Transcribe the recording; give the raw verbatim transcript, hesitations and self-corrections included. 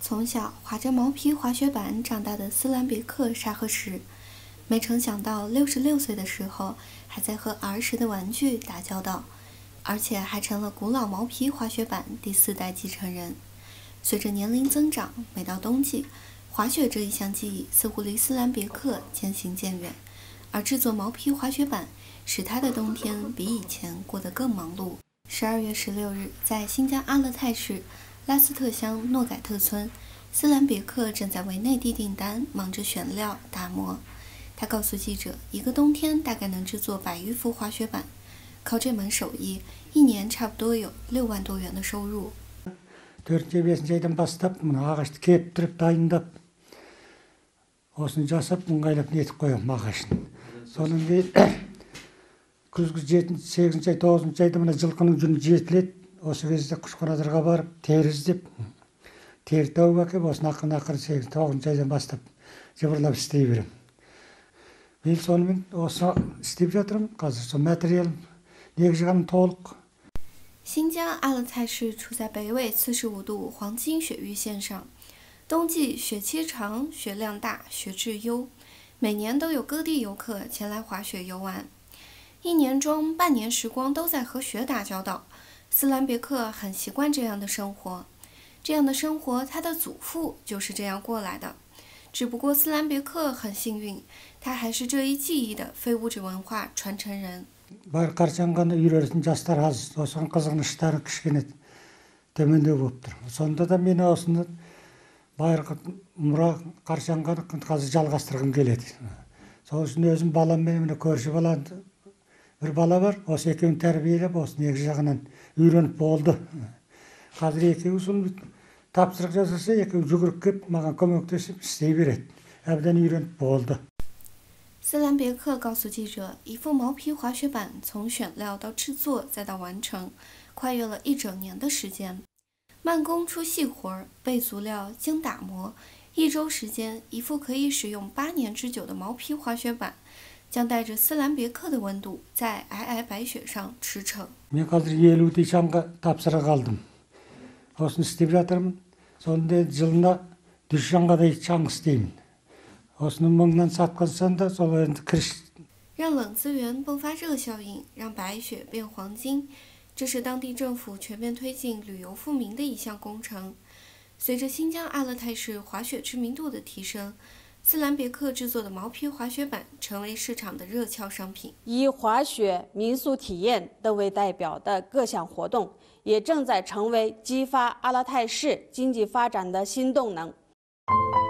从小滑着毛皮滑雪板长大的斯兰别克·沙赫什，没成想到六十六岁的时候，还在和儿时的玩具打交道，而且还成了古老毛皮滑雪板第四代继承人。随着年龄增长，每到冬季，滑雪这一项技艺似乎离斯兰别克渐行渐远，而制作毛皮滑雪板使他的冬天比以前过得更忙碌。十二月十六日，在新疆阿勒泰市拉斯特乡诺改特村，斯兰别克正在为内地订单忙着选料打磨。他告诉记者，一个冬天大概能制作百余幅滑雪板，靠这门手艺，一年差不多有六万多元的收入。 төртінші бесінші айдан бастап мына ағашты кеп тұрып дайындап осыны жасап ыңғайлап нетіп қоямын ағашын. Содан кейін күзгі жетінші сегізінші ай тоғызыншы айда мына жылқының жүні жетіледі. Осы кезде құшқанадырға барып тері іздеп тері тауып әкеп осыны ақырын ақырын сегіз тоғызыншы айдан бастап жыбырлап істей беремін. Мен сонымен осы істеп жатырмын. Қазір сол материал негізі ғана толық. 新疆阿勒泰市处在北纬四十五度黄金雪域线上，冬季雪期长、雪量大、雪质优，每年都有各地游客前来滑雪游玩。一年中半年时光都在和雪打交道，斯兰别克很习惯这样的生活。这样的生活，他的祖父就是这样过来的。只不过斯兰别克很幸运，他还是这一技艺的非物质文化传承人。 Бар қаршанғаны үйренетін жастар аз, осыған қызғаныштары кішкене төмендеу болып тұр. Сонда да мен осыны байырғы мұра қаршанғаны қазір жалғастырғым келеді. Сол үшін өзім баламмен міне көрші бала бір бала бар, осы екеуін тәрбиелеп, осы негізі жағынан үйреніп болды. Қазір екеуі сол тапсырық жасаса, екеуі жүгіріп кеп маған көмектесіп істей береді. Әбден үйреніп болды. 斯兰别克告诉记者，一副毛皮滑雪板从选料到制作再到完成，跨越了一整年的时间。慢工出细活，备足料，精打磨，一周时间，一副可以使用八年之久的毛皮滑雪板，将带着斯兰别克的温度在皑皑白雪上驰骋。 Мен қазір елудей шаңға тапсыра қалдым. Осыны істеп жатырмын. Сонда жылына жүз шаңғадай шаң істеймін. 让冷资源迸发热效应，让白雪变黄金，这是当地政府全面推进旅游复民的一项工程。随着新疆阿勒泰市滑雪知名度的提升，斯兰别克制作的毛皮滑雪板成为市场的热销商品。 以滑雪、民宿体验等为代表的各项活动，也正在成为激发阿勒泰市经济发展的新动能。